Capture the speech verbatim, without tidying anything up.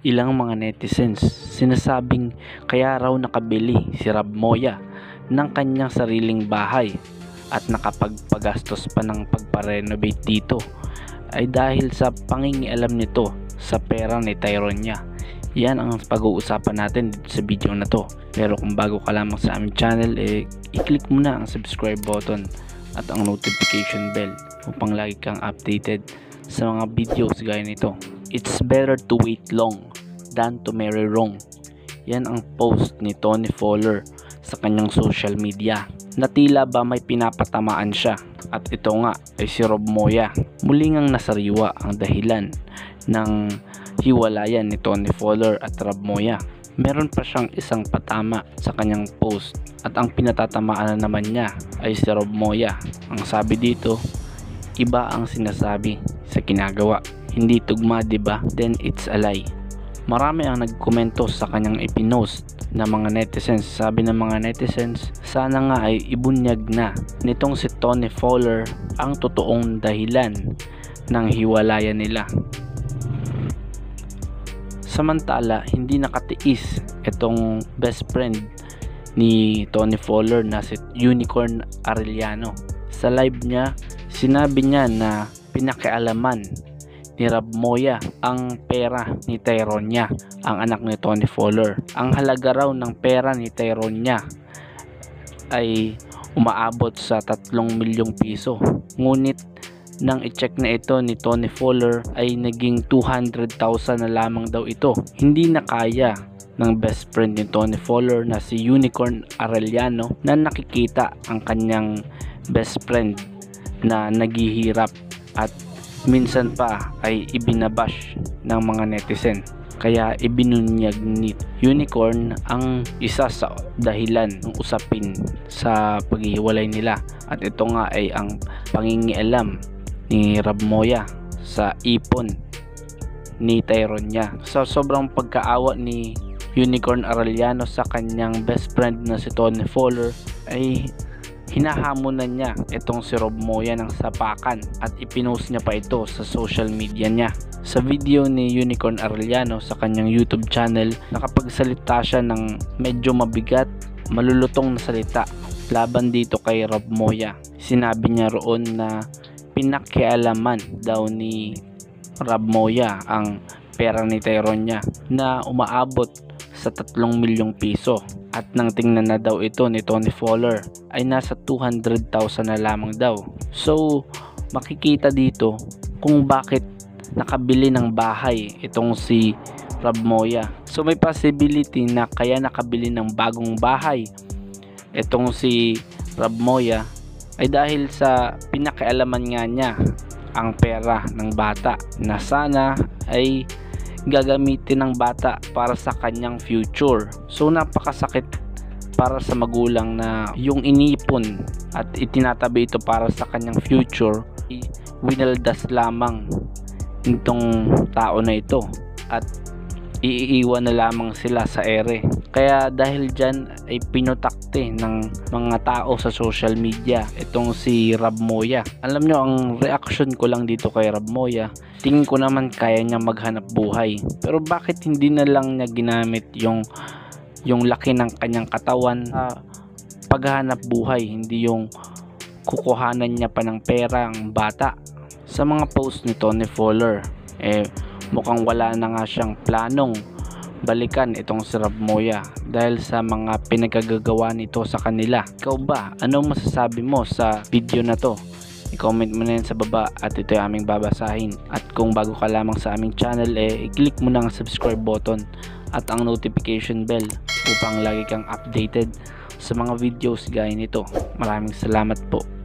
Ilang mga netizens sinasabing kaya raw nakabili si Rob Moya ng kanyang sariling bahay at nakapagpagastos pa ng pagparenovate dito ay dahil sa pangingialam nito sa pera ni Tyronia. Yan ang pag-uusapan natin dito sa video na to. Pero kung bago ka lamang sa aming channel, eh, i-click mo na ang subscribe button at ang notification bell upang lagi kang updated sa mga videos gaya nito. It's better to wait long than to marry wrong. Yan ang post ni Tony Fowler sa kanyang social media na tila ba may pinapatamaan siya, at ito nga ay si Rob Moya. Muli ngang nasariwa ang dahilan ng hiwalayan ni Tony Fowler at Rob Moya. Meron pa siyang isang patama sa kanyang post at ang pinatatamaan na naman niya ay si Rob Moya. Ang sabi dito, iba ang sinasabi sa ginagawa, hindi tugma, diba? Then it's a lie. Marami ang nagkomento sa kanyang ipinost na mga netizens. Sabi ng mga netizens, sana nga ay ibunyag na nitong si Tony Fowler ang totoong dahilan ng hiwalayan nila. Samantala, hindi nakatiis itong best friend ni Tony Fowler na si Unicorn Arellano. Sa live niya, sinabi niya na pinakialaman ni Rob Moya ang pera ni Tyronia, ang anak ni Tony Fowler. Ang halaga raw ng pera ni Tyronia ay umaabot sa tatlong milyong piso. Ngunit nang i-check na ito ni Tony Fowler ay naging two hundred thousand na lamang daw ito. Hindi na kaya ng best friend ni Tony Fowler na si Unicorn Arellano na nakikita ang kanyang best friend na naghihirap at minsan pa ay ibinabash ng mga netizen. Kaya ibinunyag ni Unicorn ang isa sa dahilan ng usapin sa paghihiwalay nila, at ito nga ay ang pangingialam ni Rob Moya sa ipon ni Tyronia. Sa sobrang pagkaawa ni Unicorn Arellano sa kanyang best friend na si Tony Fowler ay hinahamonan niya itong si Rob Moya ng sapakan at ipinost niya pa ito sa social media niya. Sa video ni Unicorn Arellano sa kanyang YouTube channel, nakapagsalita siya ng medyo mabigat, malulutong na salita laban dito kay Rob Moya. Sinabi niya roon na pinakialaman daw ni Rob Moya ang pera ni Tyronia na umaabot sa tatlong milyong piso, at nang tingnan na daw ito ni Tony Fowler ay nasa two hundred thousand na lamang daw. So makikita dito kung bakit nakabili ng bahay itong si Rob Moya. So may possibility na kaya nakabili ng bagong bahay itong si Rob Moya ay dahil sa pinakialaman nga niya ang pera ng bata na sana ay gagamitin ng bata para sa kanyang future. So napakasakit para sa magulang na yung inipon at itinatabi ito para sa kanyang future, winaldas lamang itong tao na ito at iiwan na lamang sila sa ere. Kaya dahil dyan ay pinutakte ng mga tao sa social media itong si Rob Moya. Alam nyo, ang reaction ko lang dito kay Rob Moya, tingin ko naman kaya niya maghanap buhay. Pero bakit hindi na lang niya ginamit yung yung laki ng kanyang katawan sa uh, paghahanap buhay, hindi yung kukuhanan niya pa ng pera ang bata. Sa mga post ni Tony Fowler, eh mukhang wala na nga siyang planong balikan itong si Rob Moya dahil sa mga pinagagagawa nito sa kanila. Ikaw ba? Anong masasabi mo sa video na to? I-comment mo na yan sa baba at ito yung aming babasahin. At kung bago ka lamang sa aming channel, eh i-click mo na ang subscribe button at ang notification bell upang lagi kang updated sa mga videos gaya nito. Maraming salamat po.